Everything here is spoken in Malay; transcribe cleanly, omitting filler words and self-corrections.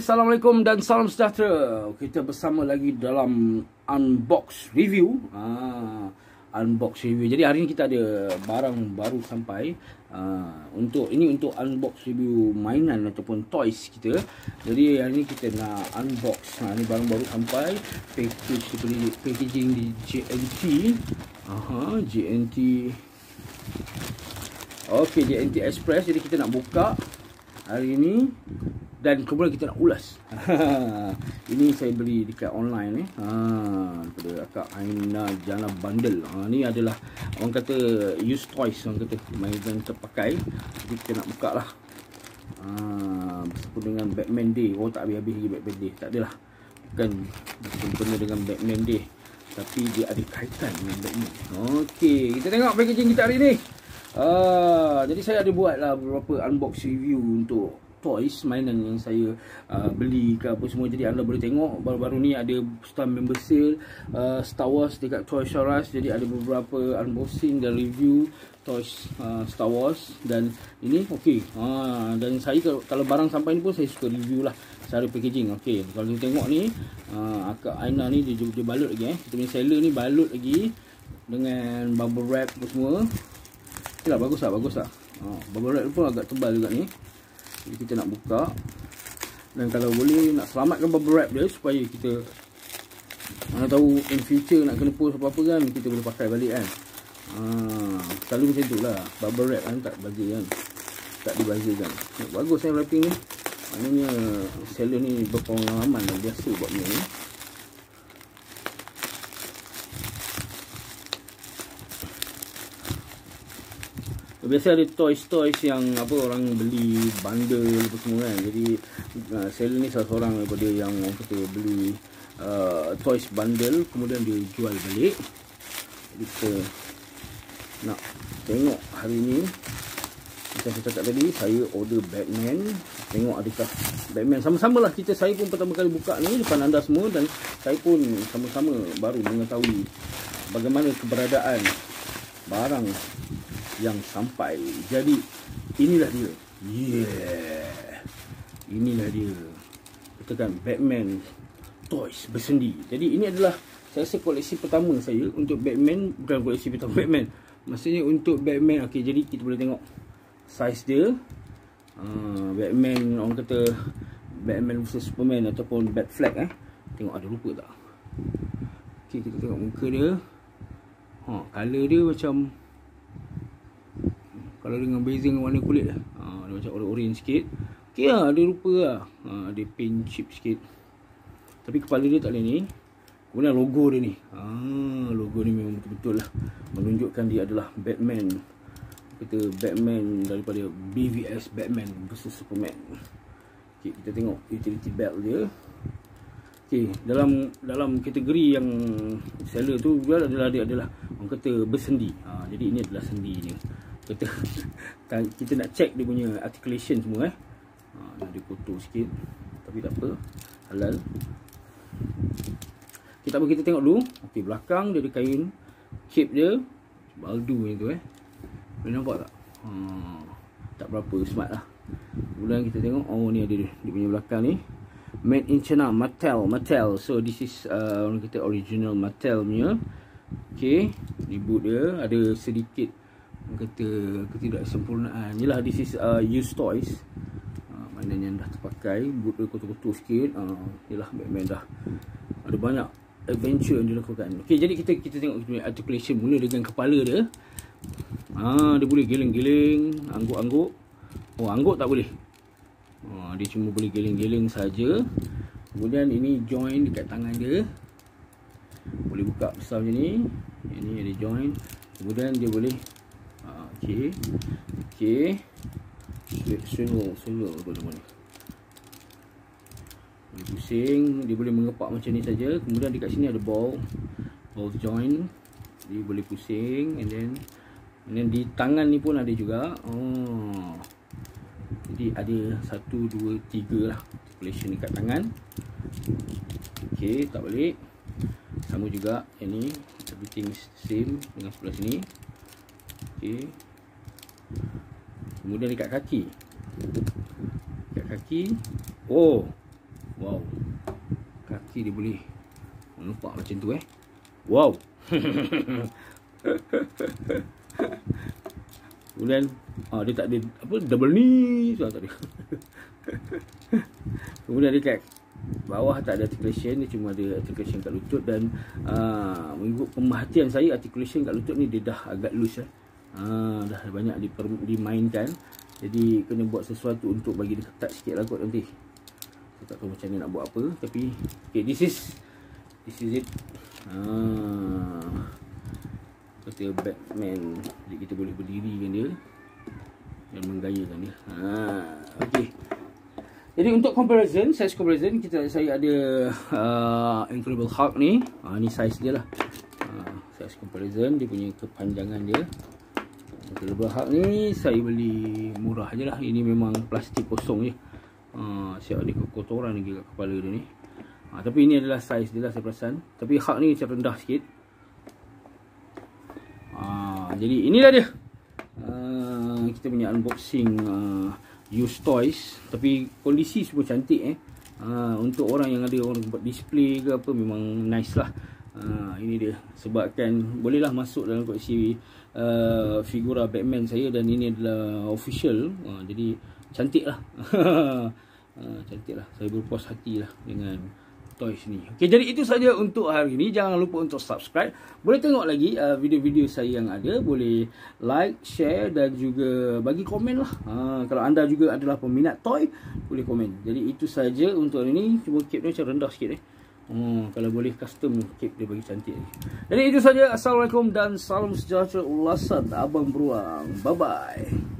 Assalamualaikum dan salam sejahtera. Kita bersama lagi dalam unbox review. Unbox review. Jadi hari ini kita ada barang baru sampai. Untuk unbox review mainan ataupun toys kita. Jadi hari ini kita nak unbox. Ini barang baru sampai. Packaging di JNT. JNT. Okey, JNT Express. Jadi kita nak buka hari ini. Dan kemudian kita nak ulas. Ini saya beli dekat online daripada Kak Aina Jana Bundle. Ni adalah orang kata used toys, orang kata mainan terpakai. Jadi kita nak buka lah. Bersama dengan Batman Day. Oh, tak habis-habis lagi Batman Day. Tak adalah. Bukan sempena dengan Batman Day, tapi dia ada kaitan dengan Batman. Okey, kita tengok packaging kita hari ni. Jadi saya ada buat lah beberapa unbox review untuk toys, mainan yang saya beli ke apa semua. Jadi anda boleh tengok baru-baru ni ada Star Member Sale Star Wars dekat Toys R Us. Jadi ada beberapa unboxing dan review toys Star Wars. Dan ini okey. Dan saya kalau barang sampai ni pun saya suka review lah cara packaging. Okey, kalau kita tengok ni Kak Aina ni dia balut lagi kita punya seller ni balut lagi dengan bubble wrap apa semua. Okeylah, bagus lah. Bubble wrap pun agak tebal juga ni. Jadi kita nak buka. Dan kalau boleh nak selamatkan bubble wrap dia supaya kita mana tahu in future nak kena post apa-apa kan, kita boleh pakai balik kan. Selalu macam tu lah. Bubble wrap kan tak buzzer kan, tak dibuzzer kan. Bagus wrapping ni. Maknanya seller ni berpengalaman dan biasa buat benda ni. Biasa ada toys yang apa orang beli bundle apa semua kan. Jadi seller ni salah seorang daripada yang orang kata beli toys bundle kemudian dia jual balik. Jadi kita nak tengok hari ni. Macam saya cakap tadi, saya order Batman. Tengok adakah Batman. Sama-sama lah kita. Saya pun pertama kali buka ni depan anda semua. Dan saya pun sama-sama baru mengetahui bagaimana keberadaan barang yang sampai. Jadi inilah dia. Inilah dia. Katakan Batman toys bersendi. Jadi ini adalah saya rasa koleksi pertama saya untuk Batman. Bukan koleksi pertama Batman, maksudnya untuk Batman. Okey, jadi kita boleh tengok saiz dia. Batman, orang kata Batman vs Superman ataupun Batfleck. Tengok ada rupa tak. Okey, kita tengok muka dia. Color dia macam, kalau dengan beza dengan warna kulit dia macam orange sikit. Okey lah, ada rupa lah. Ada paint chip sikit. Tapi kepala dia tak boleh ni. Kemudian logo dia ni. Logo ni memang betul-betul lah menunjukkan dia adalah Batman. Kita Batman daripada BVS, Batman vs Superman. Okey, kita tengok utility belt dia. Okey, dalam kategori yang seller tu jual adalah dia adalah orang kata bersendi. Jadi ini adalah sendinya. Kita nak check dia punya articulation semua dia kotor sikit, tapi tak apa, halal. Kita tengok dulu. Okey, belakang dia ada kain cape dia baldu ni tu boleh nampak tak? Tak berapa smart lah. Kemudian kita tengok, ni ada dia punya belakang ni, made in China, Mattel. So this is orang kata original Mattel punya. Okey, ni boot dia ada sedikit kata ketidaksempurnaan. Yalah, this is used toys. Mainan yang dah terpakai, boot dia kotor-kotor sikit. Yalah, Batman dah ada banyak adventure yang dilakukan. Okey, jadi kita tengok articulation mula dengan kepala dia. Dia boleh geleng-geleng, angguk-angguk. Angguk tak boleh. Dia cuma boleh geleng-geleng saja. Kemudian ini join dekat tangan dia. Boleh buka besar macam ni. Ini ada join. Kemudian dia boleh okey. Swivel apa nama ni. Boleh pusing, dia boleh mengepak macam ni saja. Kemudian dekat sini ada ball joint. Dia boleh pusing, and then di tangan ni pun ada juga. Jadi ada 1, 2, 3 lah articulation dekat tangan. Okey, tak balik. Sama juga yang ni, everything same dengan sebelah sini. Okey. Kemudian dekat kaki. Oh, Wow. Kaki dia boleh nampak macam tu Wow. Kemudian dia tak ada apa double knee, tak ada. Kemudian dekat bawah tak ada articulation, dia cuma ada articulation kat lutut. Dan mengikut pemerhatian saya, articulation kat lutut ni dia dah agak loose dah banyak dimainkan. Jadi kena buat sesuatu untuk bagi dia ketat sikit lah kot nanti. Saya tak tahu macam ni nak buat apa, tapi okay, this is it. Kata Batman, jadi kita boleh berdirikan dia dan menggayakan dia. Okay. Jadi untuk comparison, size comparison, saya ada Incredible Hulk ni. Ni size dia lah. Size comparison, dia punya kepanjangan dia. Incredible Hulk ni saya beli murah je lah. Ini memang plastik kosong je. Siap ada kekotoran lagi kat kepala dia ni. Tapi ini adalah size dia lah, saya perasan. Tapi Hulk ni macam rendah sikit. Jadi inilah dia. Kita punya unboxing used toys. Tapi kondisi semua cantik untuk orang yang ada orang buat display ke apa, memang nice lah. Ini dia. Sebabkan bolehlah masuk dalam koleksi figura Batman saya. Dan ini adalah official. Jadi cantik lah. Cantik lah. Saya berpuas hati lah dengan toys ni. Okey, jadi itu saja untuk hari ini. Jangan lupa untuk subscribe. Boleh tengok lagi video-video saya yang ada. Boleh like, share dan juga bagi komen lah. Kalau anda juga adalah peminat toy, boleh komen. Jadi itu saja untuk hari ini. Cuma cape ni macam rendah sikit kalau boleh custom cape dia bagi cantik. Jadi itu saja. Assalamualaikum dan salam sejahtera ulasan Abang Beruang. Bye bye.